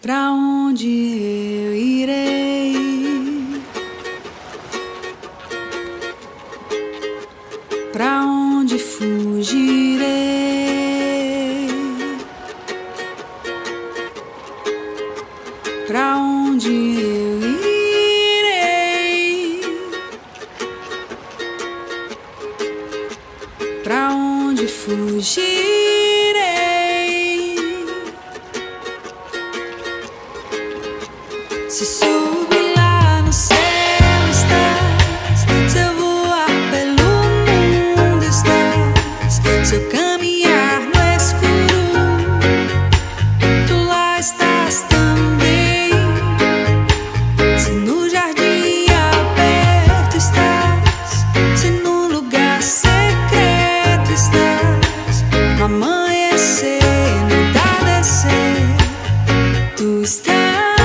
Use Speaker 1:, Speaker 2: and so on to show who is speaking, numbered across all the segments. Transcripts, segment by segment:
Speaker 1: Pra onde eu irei? Pra onde fugirei? Pra onde eu irei? Pra onde fugirei? Se subir lá no céu estás, se eu voar pelo mundo estás, se eu caminhar no escuro, tu lá estás também. Se no jardim aberto estás, se no lugar secreto estás, no amanhecer, no entardecer, tu estás.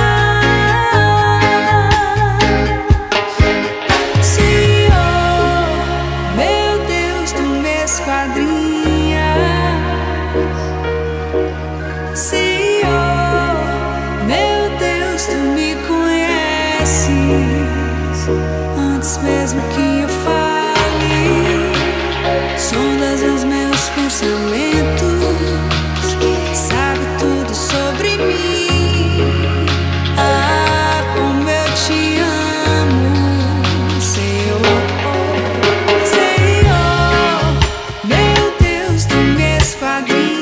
Speaker 1: Senhor, meu Deus, tu me conheces antes mesmo que eu fale. Sondas os meus pensamentos, sabe tudo sobre mim. Ah, como eu te amo, Senhor. Senhor, meu Deus, tu me esquadrinhas.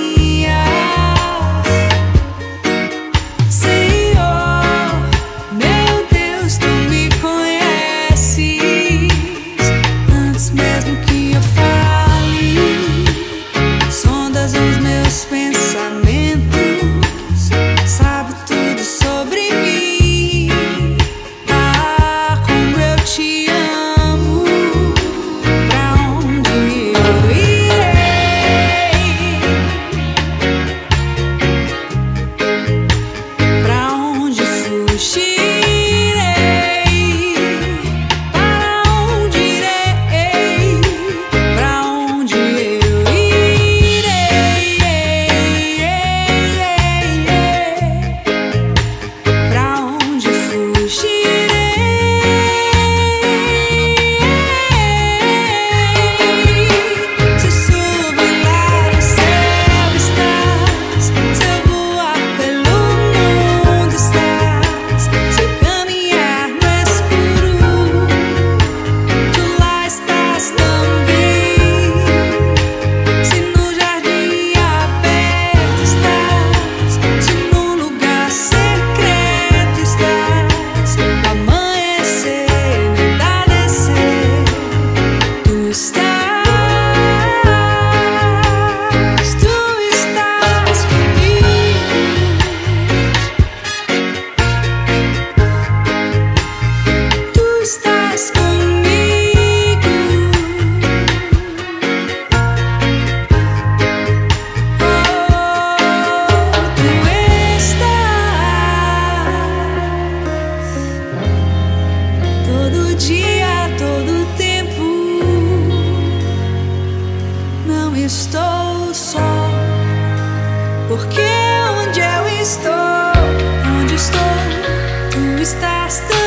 Speaker 1: Estou só, porque onde eu estou, tu estás.